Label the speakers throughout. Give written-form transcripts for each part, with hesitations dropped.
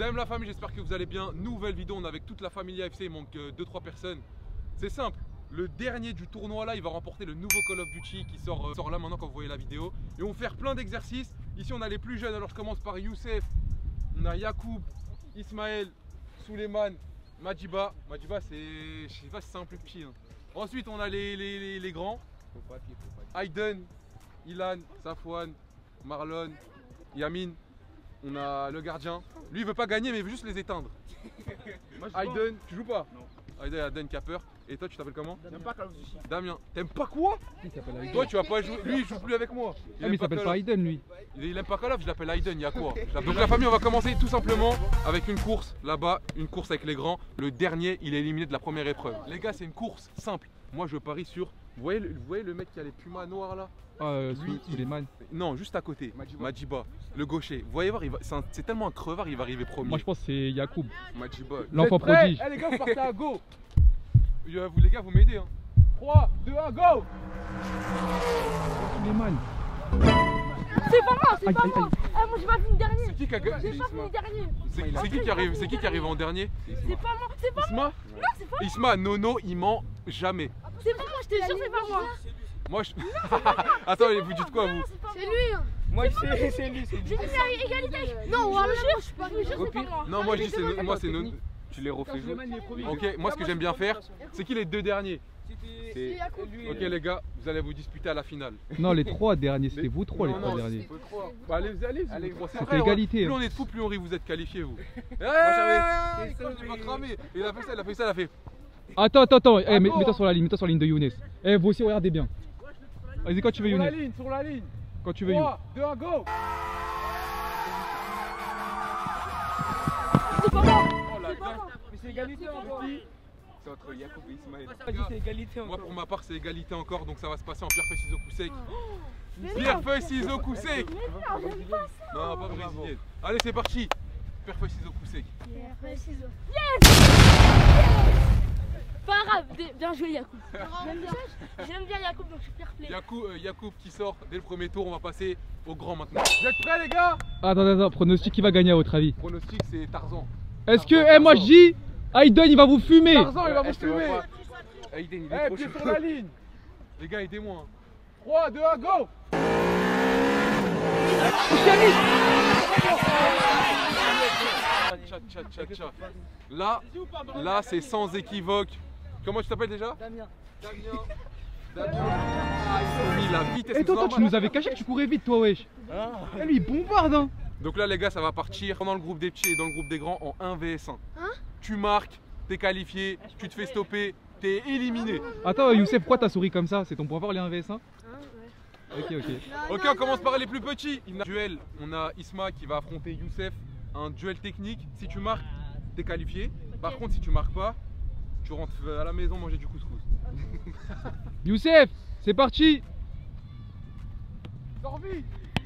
Speaker 1: Salam la famille, j'espère que vous allez bien. Nouvelle vidéo, on est avec toute la famille AFC, il manque 2-3 personnes. C'est simple, le dernier du tournoi là, il va remporter le nouveau Call of Duty qui sort là maintenant quand vous voyez la vidéo. Et on va faire plein d'exercices. Ici on a les plus jeunes, alors je commence par Youssef, on a Yacoub, Ismaël, Souleymane, Madjiba. Madjiba c'est, je sais pas si c'est un plus petit. Hein. Ensuite on a les grands. Aiden, Ilan, Safwan, Marlon, Yamin. On a le gardien. Lui il veut pas gagner mais il veut juste les éteindre. Aiden, tu joues pas? Non. Aiden qui a peur. Et toi tu t'appelles comment?
Speaker 2: J'aime pas Call of Duty.
Speaker 1: Damien. T'aimes pas quoi? Toi tu vas pas jouer. Lui il joue plus avec moi.
Speaker 3: Ah mais il s'appelle pas Aiden lui.
Speaker 1: Il aime pas Call of, je l'appelle Aiden, il y a quoi? Donc la famille on va commencer tout simplement avec une course là-bas. Une course avec les grands. Le dernier il est éliminé de la première épreuve. Les gars c'est une course simple. Moi je parie sur. Vous voyez le mec qui a les pumas noirs là?
Speaker 3: Lui, Souleymane.
Speaker 1: Non, juste à côté. Madjiba, le gaucher. Vous voyez voir, c'est tellement un crevard, il va arriver premier.
Speaker 3: Moi je pense que c'est Yacoub.
Speaker 1: Madjiba.
Speaker 3: L'enfant prodige.
Speaker 1: Eh les gars, vous partez à go. Vous les gars, vous m'aidez. Hein. 3, 2, 1, go.
Speaker 3: Souleymane.
Speaker 4: C'est pas moi, c'est pas moi. Eh, moi j'ai pas fini dernier.
Speaker 1: C'est qui qui a gagné?
Speaker 4: J'ai pas fini dernier.
Speaker 1: C'est qui qui arrive en dernier?
Speaker 4: C'est pas moi, c'est pas moi.
Speaker 1: Isma?
Speaker 4: Non, c'est pas moi.
Speaker 1: Isma, Nono, il ment jamais.
Speaker 4: C'est pas moi, je te jure, c'est pas moi.
Speaker 1: Moi je. Attends, vous dites quoi vous?
Speaker 4: C'est lui.
Speaker 2: Moi c'est lui.
Speaker 4: J'ai dit à égalité. Non, je vous jure, c'est pas moi.
Speaker 1: Non, moi je dis c'est Nono.
Speaker 2: Tu les refais jouer.
Speaker 1: Ok, moi ce que j'aime bien faire, c'est qui les deux derniers?
Speaker 2: C'est lui.
Speaker 1: Ok les gars, vous allez vous disputer à la finale.
Speaker 3: Non, les trois derniers, c'était vous trois les trois derniers.
Speaker 1: Bah, allez,
Speaker 3: C'était égalité.
Speaker 1: Plus on est de fous, plus on rit, vous êtes qualifiés vous.
Speaker 2: Moi
Speaker 1: Il va cramer. Il a fait ça, il a fait.
Speaker 3: Attends, mets-toi sur la ligne, de Younes. Eh, vous aussi, regardez bien. Vas-y, quand tu veux, Younes.
Speaker 1: Sur la ligne.
Speaker 3: Quand tu veux, Younes.
Speaker 1: 3, 2, 1, go.
Speaker 4: C'est pas moi.
Speaker 1: Oh la dingue.
Speaker 2: Mais c'est égalité encore.
Speaker 5: C'est entre Yacoub et Ismaël.
Speaker 2: C'est égalité
Speaker 1: Moi
Speaker 2: encore.
Speaker 1: pour ma part c'est égalité encore, donc ça va se passer en pierre feuille ciseaux coup sec. Pierre feuille ciseaux coup sec. Non, pas brésilienne. Allez c'est parti. Pierre feuille ciseaux coup sec.
Speaker 4: Pas grave, bien joué Yacoub. J'aime bien Yacoub donc je suis fair play.
Speaker 1: Yacoub qui sort dès le premier tour, on va passer au grand maintenant. Vous êtes prêts les gars?
Speaker 3: Attends, pronostic qui va gagner à votre avis?
Speaker 1: Pronostic c'est Tarzan.
Speaker 3: Est-ce que, moi je dis, Aiden il va vous fumer.
Speaker 1: Tarzan il va vous fumer.
Speaker 5: Aiden il est trop
Speaker 1: Pied
Speaker 5: chaud.
Speaker 1: sur la ligne. Les gars aidez-moi. 3, 2, 1, go. Tcha. Là c'est sans équivoque. Comment tu t'appelles déjà? Damien. Ah, ils ont mis la vitesse.
Speaker 3: Et toi, tu nous avais caché que tu courais vite, toi, wesh. Eh, lui, il bombarde, hein.
Speaker 1: Donc là, les gars, ça va partir dans le groupe des petits et dans le groupe des grands en 1 vs 1. Tu marques, t'es qualifié, tu te fais stopper, t'es éliminé.
Speaker 3: Attends, Youssef, pourquoi t'as souri comme ça? C'est ton point fort, les 1 vs 1? Ok.
Speaker 1: Ok, on commence par les plus petits. Duel, on a Isma qui va affronter Youssef. Un duel technique. Si tu marques, t'es qualifié. Par contre, si tu marques pas, tu rentres à la maison manger du couscous.
Speaker 3: Youssef, c'est parti.
Speaker 1: Sors vite.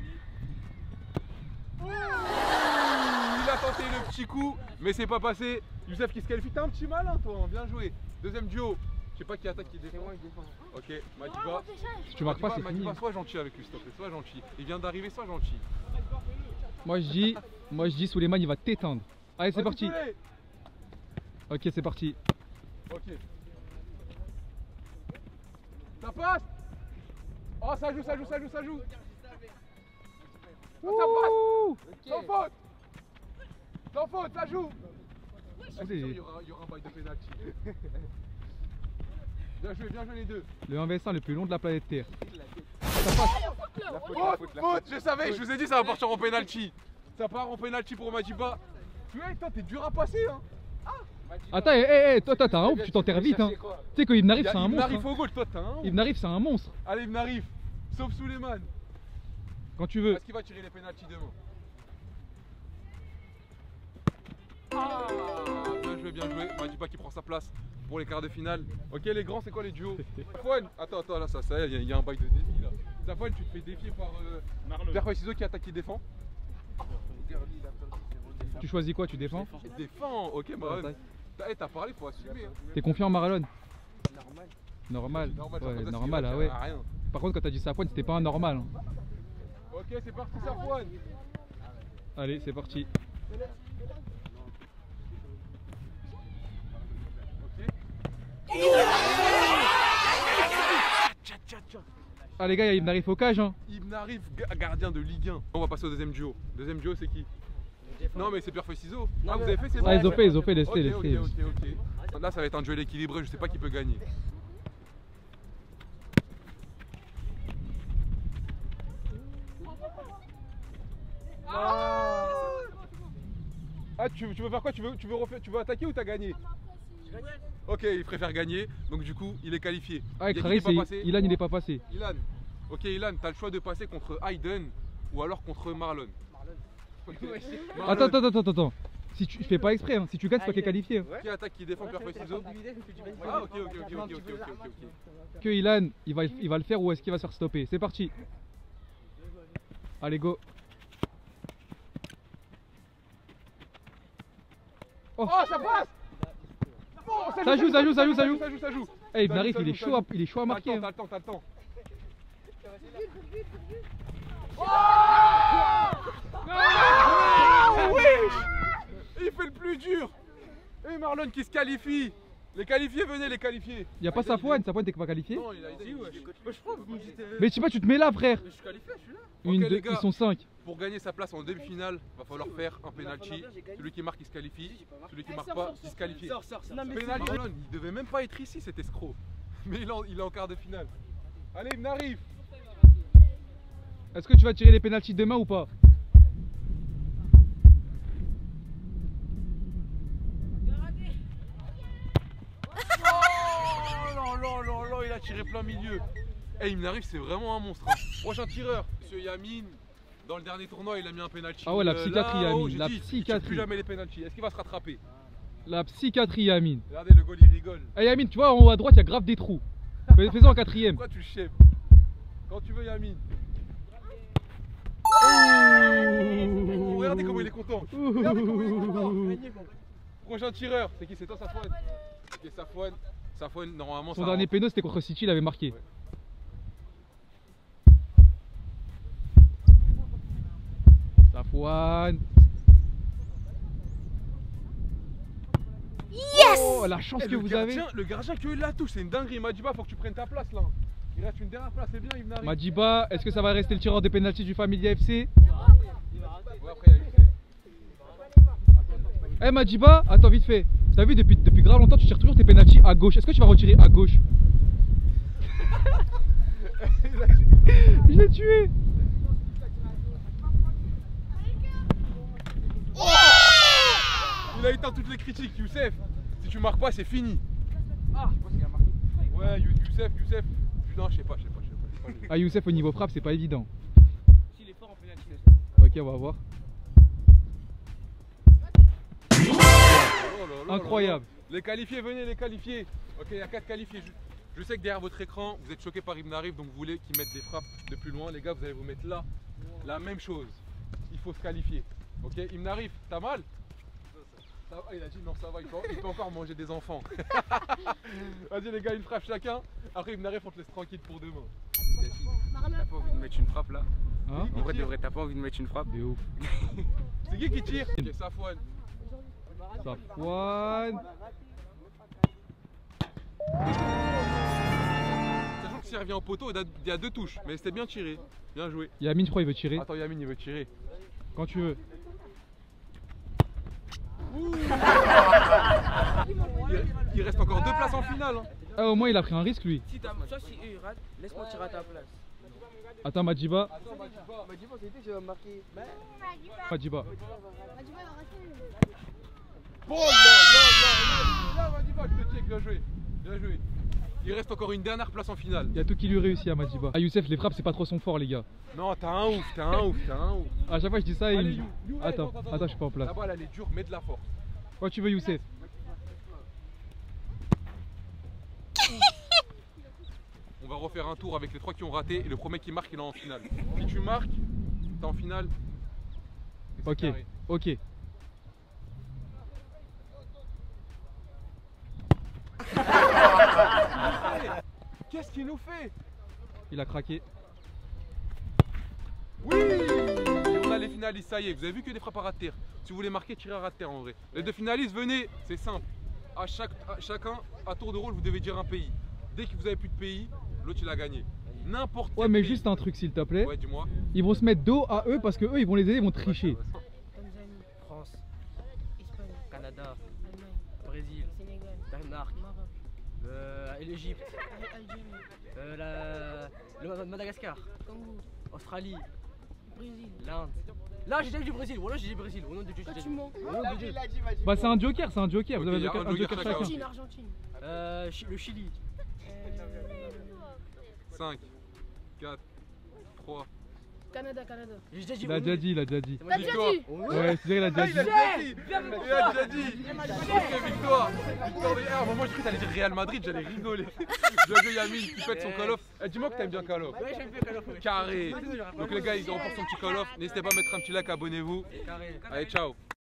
Speaker 1: Il a tenté le petit coup, mais c'est pas passé. Youssef qui se qualifie. T'as un petit malin, toi. Hein. Bien joué. Deuxième duo. Je sais pas qui attaque, qui défend. Ok, Madjiba.
Speaker 3: Si tu marques pas, c'est fini.
Speaker 1: Madjiba, sois gentil avec lui, s'il te plaît. Sois gentil. Il vient d'arriver, sois gentil.
Speaker 3: Moi je dis Souleymane il va t'éteindre. Allez, c'est parti. Ok, c'est parti.
Speaker 1: Ok. Ça passe. Oh, ça joue. Oh, ça passe. Sans faute. Sans faute, ça joue. Il y aura un bail de pénalty. Bien joué les deux.
Speaker 3: Le 1 vs 1 le plus long de la planète Terre.
Speaker 1: Faute, je savais, je vous ai dit ça va partir en pénalty. Ça part en pénalty pour Madjiba. Tu vois, toi t'es dur à passer hein.
Speaker 3: Attends, toi t'as un ouf, tu t'enterres vite hein. Tu sais que Ibn Arif c'est un
Speaker 1: Ibn
Speaker 3: monstre.
Speaker 1: Arif au goal, toi t'as un ouf.
Speaker 3: Ibn Arif c'est un monstre.
Speaker 1: Allez Ibn Arif, sauf Souleymane.
Speaker 3: Quand tu veux.
Speaker 1: Est-ce qu'il va tirer les pénaltys demain? Ah, bien joué. Madjiba qui prend sa place pour les quarts de finale. Ok les grands, c'est quoi les duos? Safwan, attends, là ça il y a un bail de défi là. Safwan, tu te fais défier par Pierre feuille ciseaux qui attaque, qui défend.
Speaker 3: Tu choisis quoi? Tu défends?
Speaker 1: Défends, ok, bah ouais. T'as parlé, faut assumer. Hein.
Speaker 3: T'es confiant en Marlon?
Speaker 1: Normal.
Speaker 3: Ouais, normal, ah ouais. Par contre, quand t'as dit Safwan, c'était pas un normal. Hein.
Speaker 1: Ok, c'est parti, Safwan.
Speaker 3: Allez, c'est parti. Ah les gars, il m'arrive au cage hein.
Speaker 1: Ibn Arif, gardien de Ligue 1. On va passer au deuxième duo. Deuxième duo, c'est qui? Non mais c'est pierre feuille ciseaux. Ah vous avez fait, c'est bon.
Speaker 3: Ah ils ont fait, laissez.
Speaker 1: Ok. Là ça va être un duel équilibré, je sais pas qui peut gagner. Ah tu veux faire quoi? Tu veux attaquer ou t'as gagné? J'ai gagné. Ok, il préfère gagner, donc du coup il est qualifié.
Speaker 3: Ah Ekhrari, Ilan il est pas passé.
Speaker 1: Ilan. Ok Ilan, t'as le choix de passer contre Hayden ou alors contre Marlon.
Speaker 3: Attends. Si tu fais pas exprès, hein. Si tu gagnes, c'est toi qui es qualifié. Hein.
Speaker 1: Qui attaque, qui défend, pierre feuille ciseaux. Ah ok.
Speaker 3: Que Ilan, il va le faire ou est-ce qu'il va se faire stopper? C'est parti. Allez go.
Speaker 1: Oh ça passe. Oh,
Speaker 3: ça joue.
Speaker 1: Ça joue.
Speaker 3: Eh Ibn Arif, il est chaud à marquer.
Speaker 1: T'as le temps. Il fait le plus dur. Et Marlon qui se qualifie. Les qualifiés, venez les qualifiés.
Speaker 3: Y'a pas Safouane t'es pas qualifié?
Speaker 1: Non, il a dit ouais.
Speaker 3: Mais tu sais pas, tu te mets là frère.
Speaker 1: Je suis qualifié, je suis là.
Speaker 3: Une,
Speaker 1: Ok,
Speaker 3: deux,
Speaker 1: les gars,
Speaker 3: ils sont 5.
Speaker 1: pour gagner sa place en demi-finale, va falloir faire un penalty. Celui qui marque il se qualifie. Celui qui marque pas, il se qualifie. Penalty, Marlon, il devait même pas être ici cet escroc. Mais il est en quart de finale. Allez, il arrive.
Speaker 3: Est-ce que tu vas tirer les pénaltys demain ou pas?
Speaker 1: Oh, il a tiré plein milieu. Eh, il m'arrive, c'est vraiment un monstre. Hein. Prochain tireur, monsieur Yamin. Dans le dernier tournoi, il a mis un penalty.
Speaker 3: Ah ouais, la psychiatrie Yamin, la
Speaker 1: Il tire
Speaker 3: psychiatrie.
Speaker 1: plus jamais les penalties. Est-ce qu'il va se rattraper?
Speaker 3: La psychiatrie Yamin.
Speaker 1: Regardez, le goal il rigole.
Speaker 3: Eh Yamin, tu vois en haut à droite, il y a grave des trous. Fais-en en quatrième.
Speaker 1: Pourquoi tu le chèvres? Quand tu veux, Yamin. Oh, regardez comment il est content. Prochain tireur, c'est qui? C'est toi, Safouane? Ok, Safouane, normalement
Speaker 3: Son
Speaker 1: ça
Speaker 3: dernier
Speaker 1: rentre.
Speaker 3: péno c'était contre City, il avait marqué.
Speaker 1: Ouais.
Speaker 3: Safouane.
Speaker 4: Yes!
Speaker 3: Oh la chance
Speaker 1: Eh,
Speaker 3: que vous avez.
Speaker 1: Le gardien que la touche, c'est une dinguerie. Madiba, faut que tu prennes ta place là. Il reste une dernière place, c'est bien, Ibn Arif.
Speaker 3: Madiba, est-ce que ça va rester le tireur des pénaltys du Familia FC?
Speaker 1: Ouais, après, il y a Youssef.
Speaker 3: Eh Madiba, attends vite fait. T'as vu depuis grave longtemps tu tires toujours tes pénaltys à gauche. Est-ce que tu vas retirer à gauche? Je l'ai tué.
Speaker 1: Il a éteint toutes les critiques, Youssef. Si tu marques pas, c'est fini.
Speaker 5: Ah, je pense qu'il a marqué.
Speaker 1: Ouais, Youssef. Non, je sais pas.
Speaker 3: Ah Youssef au niveau frappe c'est pas évident.
Speaker 5: S'il est fort en pénalty.
Speaker 3: Ok on va voir. Incroyable.
Speaker 1: Les qualifiés, venez les qualifiés. Ok, il y a 4 qualifiés. Je sais que derrière votre écran, vous êtes choqués par Ibn Arif, donc vous voulez qu'il mette des frappes de plus loin. Les gars, vous allez vous mettre là. La même chose. Il faut se qualifier. Ok, Ibn Arif, t'as mal? Ça va, il a dit non, ça va, il peut encore manger des enfants. Vas-y les gars, une frappe chacun. Après Ibn Arif, on te laisse tranquille pour demain.
Speaker 5: T'as pas envie de mettre une frappe là?
Speaker 3: Hein?
Speaker 5: En vrai, de vrai, t'as pas envie de mettre une frappe?
Speaker 3: De ouf.
Speaker 1: C'est qui tire? Ok, Safouane.
Speaker 3: Safouane.
Speaker 1: Sachant que s'il revient au poteau, il y a 2 touches. Mais c'était bien tiré. Bien joué.
Speaker 3: Yamin je crois il veut tirer.
Speaker 1: Attends, Yamin, il veut tirer.
Speaker 3: Quand tu veux.
Speaker 1: Il reste encore 2 places en finale. Hein.
Speaker 3: Ah au moins il a pris un risque lui.
Speaker 2: Si eux ils ratent, laisse-moi tirer à ta place.
Speaker 3: Attends Madiba.
Speaker 2: Madiba, c'était je vais marquer.
Speaker 3: Madiba.
Speaker 1: Oh là, Madiba, je te check, bien joué. Il reste encore une dernière place en finale.
Speaker 3: Il y a tout qui lui réussit à Madiba. Ah Youssef les frappes c'est pas trop son fort les gars.
Speaker 1: Non, t'as un ouf.
Speaker 3: À chaque fois je dis ça et
Speaker 1: Allez,
Speaker 3: il...
Speaker 1: You,
Speaker 3: Attends, je suis pas en place.
Speaker 1: La balle elle est dure, mets de la force.
Speaker 3: Quand tu veux Youssef.
Speaker 1: On va refaire un tour avec les 3 qui ont raté et le premier qui marque il est en finale. Si tu marques, t'es en finale. Et c'est
Speaker 3: Ok,
Speaker 1: carré.
Speaker 3: ok.
Speaker 1: Qu'est-ce qu'il nous fait?
Speaker 3: Il a craqué.
Speaker 1: Oui! Et on a les finalistes, ça y est. Vous avez vu que des frappes à ras de terre. Si vous voulez marquer, tirez à ras de terre en vrai. Les 2 finalistes, venez, c'est simple. chacun, à tour de rôle, vous devez dire un pays. Dès que vous avez plus de pays, l'autre il a gagné. N'importe quel
Speaker 3: Ouais, mais
Speaker 1: pays.
Speaker 3: juste un truc s'il te plaît.
Speaker 1: Ouais, dis-moi.
Speaker 3: Ils vont se mettre dos à eux parce que eux ils vont les aider, ils vont tricher.
Speaker 2: Tanzanie,
Speaker 5: France,
Speaker 2: Espagne,
Speaker 5: Canada,
Speaker 2: Allemagne,
Speaker 5: Brésil,
Speaker 2: Sénégal,
Speaker 5: Danemark,
Speaker 2: Maroc,
Speaker 5: l'Égypte,
Speaker 2: Algérie,
Speaker 5: le Madagascar,
Speaker 2: Congo,
Speaker 5: Australie,
Speaker 2: Brésil.
Speaker 5: l'Inde. Là j'ai déjà dit Brésil, voilà j'ai dit Brésil, au nom de Dieu.
Speaker 4: Toi, tu mens.
Speaker 5: Au nom de Dieu.
Speaker 3: Bah c'est un joker, c'est un joker. Vous
Speaker 1: Ok,
Speaker 3: avez
Speaker 1: y a un
Speaker 3: un
Speaker 1: joker
Speaker 3: joker
Speaker 1: chacun.
Speaker 3: chacun.
Speaker 2: Argentine, Argentine.
Speaker 5: Le Chili,
Speaker 1: 5, 4, 3.
Speaker 2: Canada, Canada.
Speaker 5: j'ai déjà dit
Speaker 3: Il a déjà dit, il a déjà dit.
Speaker 4: T'as déjà
Speaker 1: Victoire.
Speaker 4: dit.
Speaker 3: Ouais, c'est vrai, il a déjà dit.
Speaker 1: Il a déjà dit. Ok, victoire. Victoire de à un moment, je crois que t'allais dire Real Madrid, j'allais rigoler. Bien joué Yamine qui pète son Call of. Eh, dis-moi que t'aimes bien Call of.
Speaker 5: Ouais, j'aime bien Call of, ouais.
Speaker 1: Carré. Donc les gars, ils remportent son petit Call of. N'hésitez pas à mettre un petit like, abonnez-vous.
Speaker 5: Carré.
Speaker 1: Allez, ciao.